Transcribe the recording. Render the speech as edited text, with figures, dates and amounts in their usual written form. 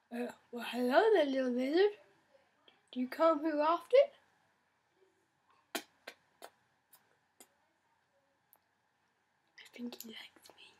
Well, hello there, little lizard. Do you come here often? I think he likes me.